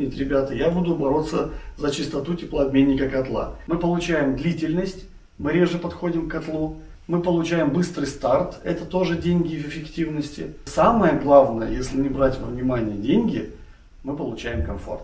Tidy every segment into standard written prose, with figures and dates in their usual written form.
нет, ребята, я буду бороться за чистоту теплообменника котла. Мы получаем длительность, мы реже подходим к котлу. Мы получаем быстрый старт, это тоже деньги в эффективности. Самое главное, если не брать во внимание деньги, мы получаем комфорт.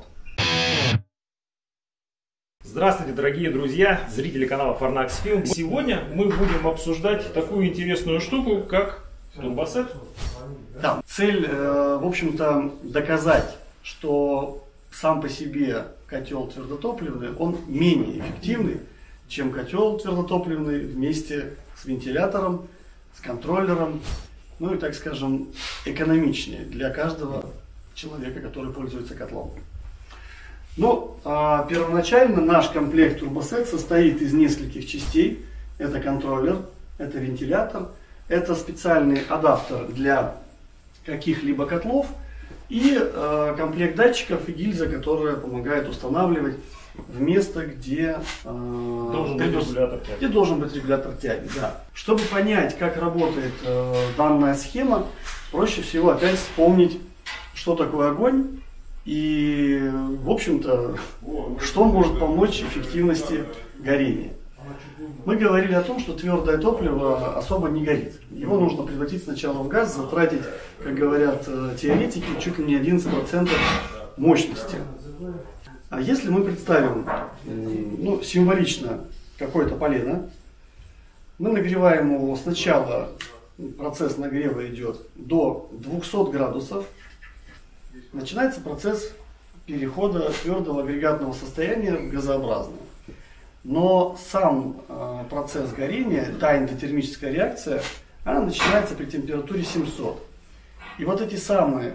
Здравствуйте, дорогие друзья, зрители канала Fornax Film. Сегодня мы будем обсуждать такую интересную штуку, как турбосет. Да. Цель, в общем-то, доказать, что сам по себе котел твердотопливный, он менее эффективный, чем котел твердотопливный вместе с вентилятором, с контроллером, ну и, так скажем, экономичнее для каждого человека, который пользуется котлом. Но первоначально наш комплект турбосет состоит из нескольких частей. Это контроллер, это вентилятор, это специальный адаптер для каких-либо котлов и комплект датчиков и гильза, которая помогает устанавливать в место, где должен быть регулятор тяги. Да. Чтобы понять, как работает данная схема, проще всего опять вспомнить, что такое огонь и, в общем-то, что может помочь эффективности горения. Мы говорили о том, что твердое топливо особо не горит. Его нужно превратить сначала в газ, затратить, как говорят теоретики, чуть ли не 11% мощности. А если мы представим, символично какое-то полено, мы нагреваем его сначала, процесс нагрева идет до 200 градусов, начинается процесс перехода твердого агрегатного состояния в газообразное. Но сам процесс горения, та эндотермическая реакция, она начинается при температуре 700. И вот эти самые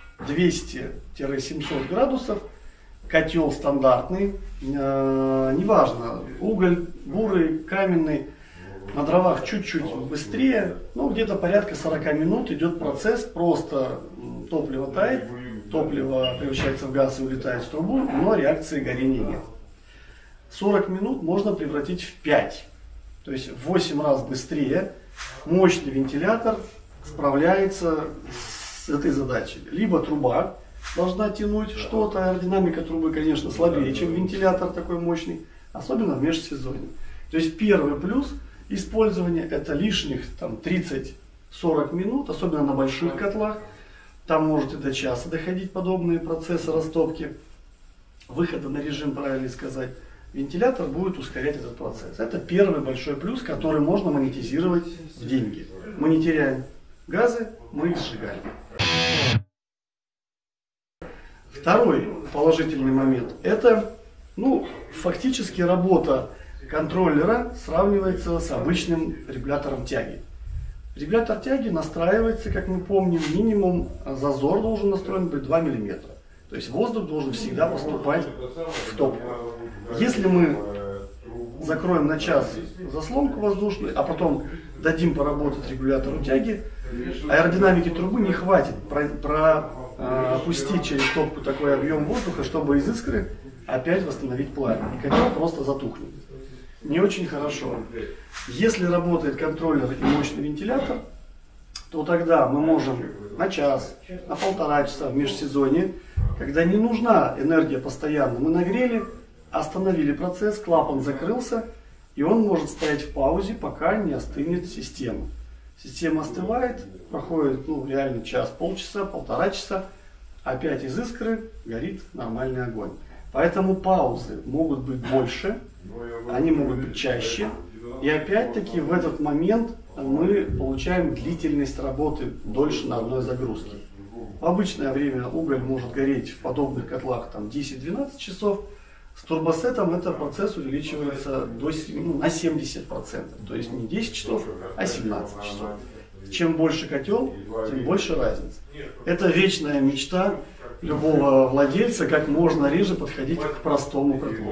200-700 градусов, котел стандартный, неважно, уголь, бурый, каменный, на дровах чуть-чуть быстрее, где-то порядка 40 минут идет процесс, просто топливо тает, топливо превращается в газ и улетает в трубу, но реакции горения нет. 40 минут можно превратить в 5, то есть в 8 раз быстрее мощный вентилятор справляется с этой задачей. Либо труба должна тянуть что-то, аэродинамика трубы, конечно, слабее, чем вентилятор такой мощный, особенно в межсезонье. То есть первый плюс использования — это лишних 30-40 минут, особенно на больших котлах. Там может и до часа доходить подобные процессы растопки, выхода на режим, правильно сказать. Вентилятор будет ускорять этот процесс. Это первый большой плюс, который можно монетизировать в деньги. Мы не теряем газы, мы их сжигаем. Второй положительный момент – это фактически работа контроллера сравнивается с обычным регулятором тяги. Регулятор тяги настраивается, как мы помним, минимум зазор должен настроен быть 2 мм. То есть воздух должен всегда поступать в топку. Если мы закроем на час заслонку воздушную, а потом дадим поработать регулятору тяги, аэродинамики трубы не хватит пропустить через топку такой объем воздуха, чтобы из искры опять восстановить пламя. И котел просто затухнет. Не очень хорошо. Если работает контроллер и мощный вентилятор, то тогда мы можем на час, на 1,5 часа в межсезонье, когда не нужна энергия постоянно, мы нагрели, остановили процесс, клапан закрылся, и он может стоять в паузе, пока не остынет система. Система остывает, проходит реально час, полчаса, 1,5 часа, опять из искры горит нормальный огонь. Поэтому паузы могут быть больше, они могут быть чаще, и опять-таки в этот момент мы получаем длительность работы дольше на одной загрузке. В обычное время уголь может гореть в подобных котлах 10-12 часов. С турбосетом этот процесс увеличивается на 70%. То есть не 10 часов, а 17 часов. Чем больше котел, тем больше разница. Это вечная мечта любого владельца, как можно реже подходить к простому котлу.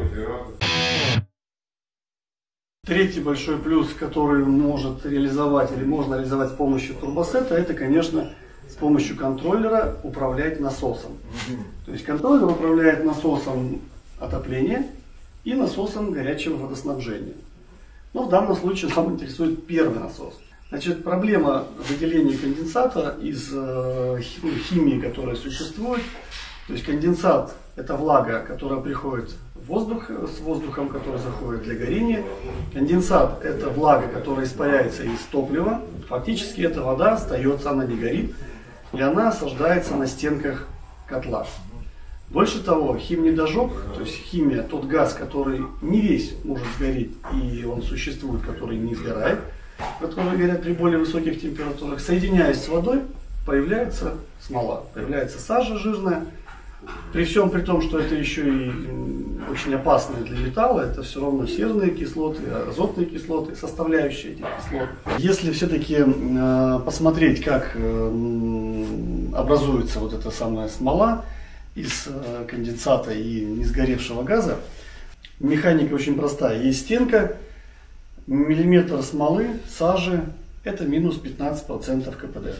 Третий большой плюс, который может реализовать или можно реализовать с помощью турбосета, это, конечно, с помощью контроллера управлять насосом. То есть контроллер управляет насосом отопления и насосом горячего водоснабжения. Но в данном случае нас интересует первый насос. Значит, проблема выделения конденсата из химии, которая существует. То есть конденсат это влага, которая приходит в воздух, с воздухом, который заходит для горения. Конденсат – это влага, которая испаряется из топлива. Фактически эта вода остается, она не горит, и она осаждается на стенках котла. Больше того, химнедожог, то есть химия, тот газ, который не весь может сгореть, и он существует, который не сгорает, которые горят при более высоких температурах, соединяясь с водой, появляется смола, появляется сажа жирная. При всем при том, что это еще и очень опасное для металла, это все равно серные кислоты, азотные кислоты, составляющие этих кислот. Если все-таки посмотреть, как образуется вот эта самая смола из конденсата и несгоревшего газа, механика очень простая. Есть стенка, миллиметр смолы, сажи, это минус 15% КПД.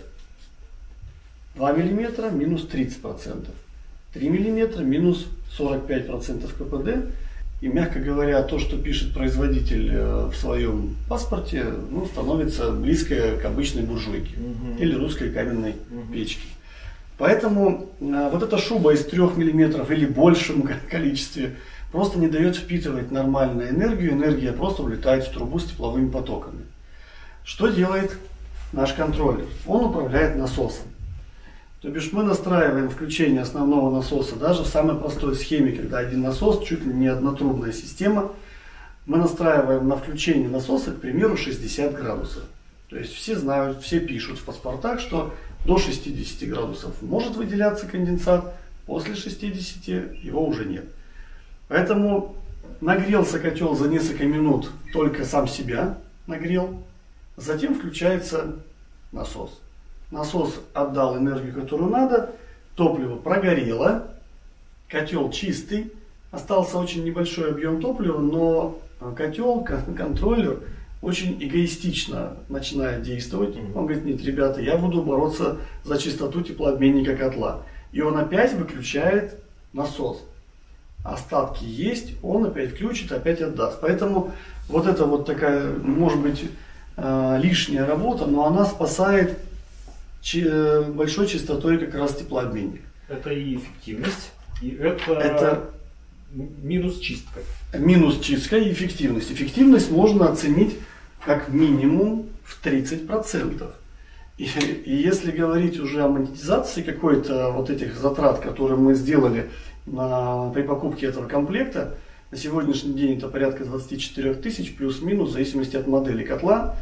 2 миллиметра минус 30%. 3 миллиметра минус 45% КПД. И, мягко говоря, то, что пишет производитель в своем паспорте, ну, становится близкое к обычной буржуйке или русской каменной печке. Поэтому вот эта шуба из 3 миллиметров или большем количестве просто не дает впитывать нормальную энергию. Энергия просто улетает в трубу с тепловыми потоками. Что делает наш контроллер? Он управляет насосом. То бишь мы настраиваем включение основного насоса даже в самой простой схеме, когда один насос, чуть ли не однотрубная система, мы настраиваем на включение насоса, к примеру, 60 градусов. То есть все знают, все пишут в паспортах, что до 60 градусов может выделяться конденсат, после 60 его уже нет. Поэтому нагрелся котел за несколько минут, только сам себя нагрел, затем включается насос. Насос отдал энергию, которую надо, топливо прогорело, котел чистый, остался очень небольшой объем топлива, но котел, контроллер очень эгоистично начинает действовать. Он говорит: нет, ребята, я буду бороться за чистоту теплообменника котла. И он опять выключает насос. Остатки есть, он опять включит, опять отдаст. Поэтому вот это вот такая, может быть, лишняя работа, но она спасает большой частотой как раз теплообменник. Это и эффективность, и это минус чистка. Минус чистка и эффективность. Эффективность можно оценить как минимум в 30%. И если говорить уже о монетизации какой-то вот этих затрат, которые мы сделали при покупке этого комплекта, на сегодняшний день это порядка 24 тысяч плюс-минус в зависимости от модели котла.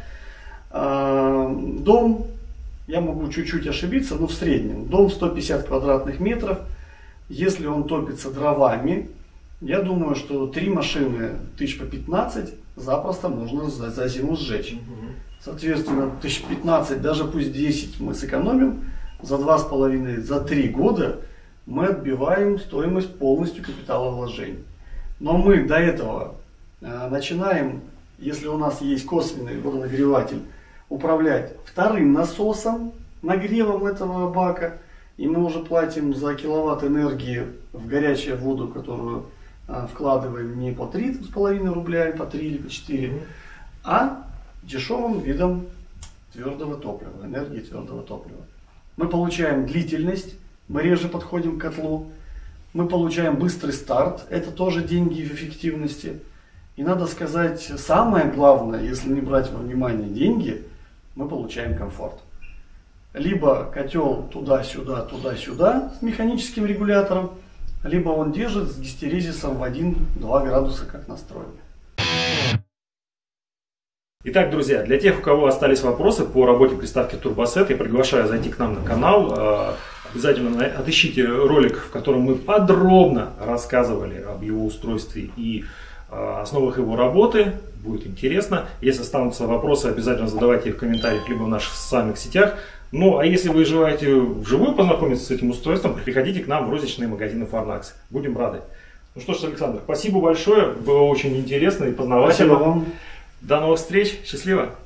Дом, я могу чуть-чуть ошибиться, но в среднем дом 150 квадратных метров. Если он топится дровами, я думаю, что 3 машины тысяч по 15 запросто можно за зиму сжечь. Соответственно, 1015, даже пусть 10 мы сэкономим, за 2,5, за 3 года мы отбиваем стоимость полностью капиталовложений. Но мы до этого начинаем, если у нас есть косвенный водонагреватель, управлять вторым насосом, нагревом этого бака, и мы уже платим за киловатт энергии в горячую воду, которую вкладываем не по 3,5 рубля, по 3 или по 4, а дешевым видом твердого топлива, энергии твердого топлива. Мы получаем длительность, мы реже подходим к котлу, мы получаем быстрый старт, это тоже деньги в эффективности. И надо сказать, самое главное, если не брать во внимание деньги, мы получаем комфорт. Либо котел туда-сюда с механическим регулятором, либо он держит с гистерезисом в 1-2 градуса, как настроено. Итак, друзья, для тех, у кого остались вопросы по работе приставки Turboset, я приглашаю зайти к нам на канал. Обязательно отыщите ролик, в котором мы подробно рассказывали об его устройстве и основах его работы. Будет интересно. Если останутся вопросы, обязательно задавайте их в комментариях либо в наших социальных сетях. Ну, а если вы желаете вживую познакомиться с этим устройством, приходите к нам в розничные магазины Farnax. Будем рады. Ну что ж, Александр, спасибо большое. Было очень интересно и познавательно. Спасибо вам. До новых встреч. Счастливо.